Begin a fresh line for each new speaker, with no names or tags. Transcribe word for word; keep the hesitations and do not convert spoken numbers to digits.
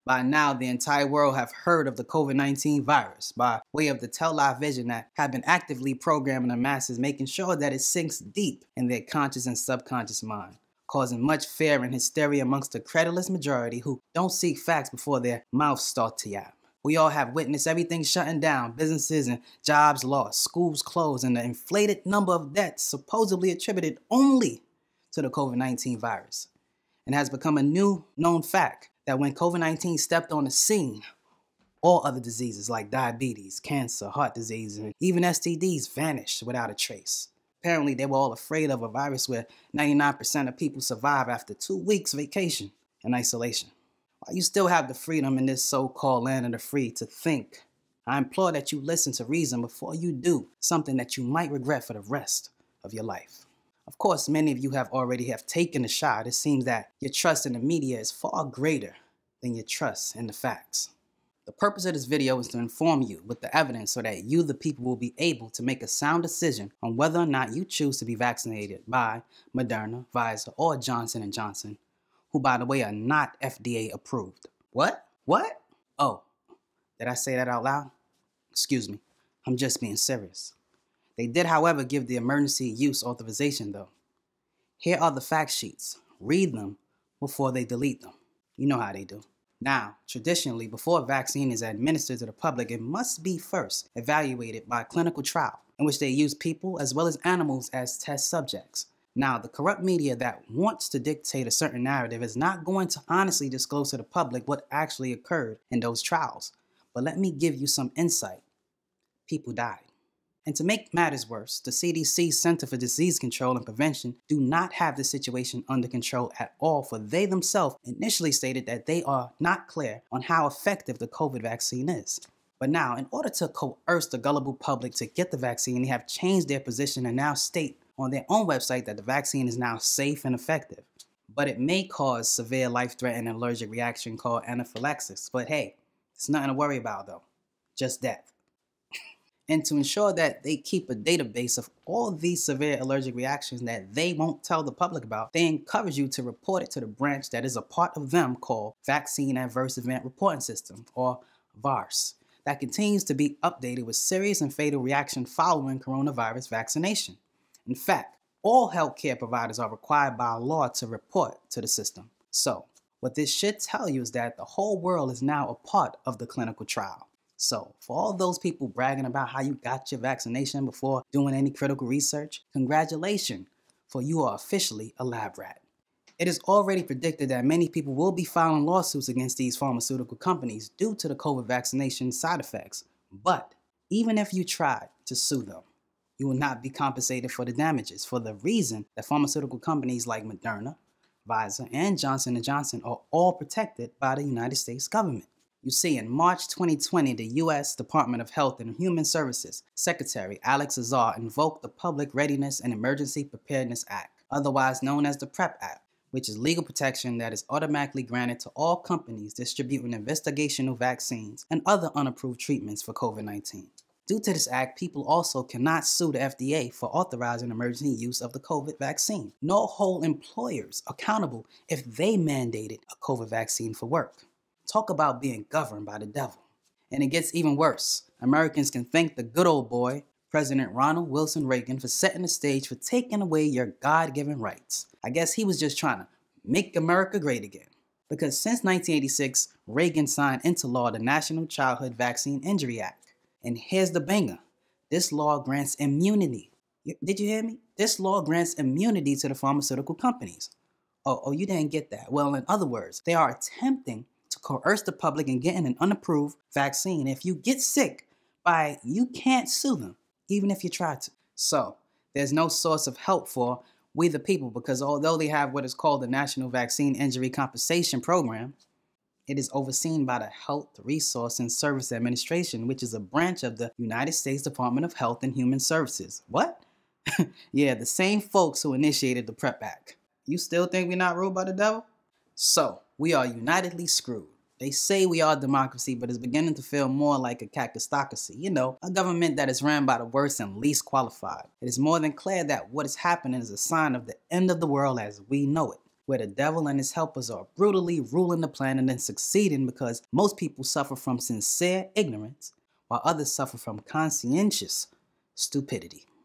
By now, the entire world have heard of the COVID nineteen virus by way of the tell-lie vision that have been actively programming the masses, making sure that it sinks deep in their conscious and subconscious mind, causing much fear and hysteria amongst the credulous majority who don't seek facts before their mouths start to yap. We all have witnessed everything shutting down, businesses and jobs lost, schools closed, and the inflated number of deaths supposedly attributed only to the COVID nineteen virus. And has become a new known fact that when COVID nineteen stepped on the scene, all other diseases like diabetes, cancer, heart disease, and even S T Ds vanished without a trace. Apparently, they were all afraid of a virus where ninety-nine percent of people survive after two weeks vacation in isolation. While you still have the freedom in this so-called land of the free to think, I implore that you listen to reason before you do something that you might regret for the rest of your life. Of course, many of you have already have taken the shot. It seems that your trust in the media is far greater than your trust in the facts. The purpose of this video is to inform you with the evidence so that you, the people, will be able to make a sound decision on whether or not you choose to be vaccinated by Moderna, Pfizer, or Johnson and Johnson, who, by the way, are not F D A approved. What? What? Oh, did I say that out loud? Excuse me, I'm just being serious. They did, however, give the emergency use authorization, though. Here are the fact sheets. Read them before they delete them. You know how they do. Now, traditionally, before a vaccine is administered to the public, it must be first evaluated by a clinical trial, in which they use people as well as animals as test subjects. Now, the corrupt media that wants to dictate a certain narrative is not going to honestly disclose to the public what actually occurred in those trials. But let me give you some insight. People died. And to make matters worse, the C D C Center for Disease Control and Prevention do not have the situation under control at all, for they themselves initially stated that they are not clear on how effective the COVID vaccine is. But now, in order to coerce the gullible public to get the vaccine, they have changed their position and now state on their own website that the vaccine is now safe and effective. But it may cause severe life-threatening allergic reaction called anaphylaxis. But hey, it's nothing to worry about though, just death. And to ensure that they keep a database of all these severe allergic reactions that they won't tell the public about, they encourage you to report it to the branch that is a part of them called Vaccine Adverse Event Reporting System, or VAERS, that continues to be updated with serious and fatal reaction following coronavirus vaccination. In fact, all healthcare providers are required by law to report to the system. So, what this should tell you is that the whole world is now a part of the clinical trial. So, for all those people bragging about how you got your vaccination before doing any critical research, congratulations, for you are officially a lab rat. It is already predicted that many people will be filing lawsuits against these pharmaceutical companies due to the COVID vaccination side effects. But even if you tried to sue them, you will not be compensated for the damages, for the reason that pharmaceutical companies like Moderna, Pfizer, and Johnson and Johnson are all protected by the United States government. You see, in March twenty twenty, the U S Department of Health and Human Services Secretary Alex Azar invoked the Public Readiness and Emergency Preparedness Act, otherwise known as the PrEP Act, which is legal protection that is automatically granted to all companies distributing investigational vaccines and other unapproved treatments for COVID nineteen. Due to this act, people also cannot sue the F D A for authorizing emergency use of the COVID vaccine, nor hold employers accountable if they mandated a COVID vaccine for work. Talk about being governed by the devil. And it gets even worse. Americans can thank the good old boy, President Ronald Wilson Reagan, for setting the stage for taking away your God-given rights. I guess he was just trying to make America great again. Because since nineteen eighty-six, Reagan signed into law the National Childhood Vaccine Injury Act. And here's the banger. This law grants immunity. Did you hear me? This law grants immunity to the pharmaceutical companies. Oh, oh, you didn't get that. Well, in other words, they are attempting to coerce the public in getting an unapproved vaccine. If you get sick by, you can't sue them, even if you try to. So, there's no source of help for we the people, because although they have what is called the National Vaccine Injury Compensation Program, it is overseen by the Health Resource and Service Administration, which is a branch of the United States Department of Health and Human Services. What? Yeah, the same folks who initiated the PrEP Act. You still think we're not ruled by the devil? So, we are unitedly screwed. They say we are a democracy, but it's beginning to feel more like a cactocracy. You know, a government that is ran by the worst and least qualified. It is more than clear that what is happening is a sign of the end of the world as we know it. where the devil and his helpers are brutally ruling the planet and succeeding because most people suffer from sincere ignorance, while others suffer from conscientious stupidity.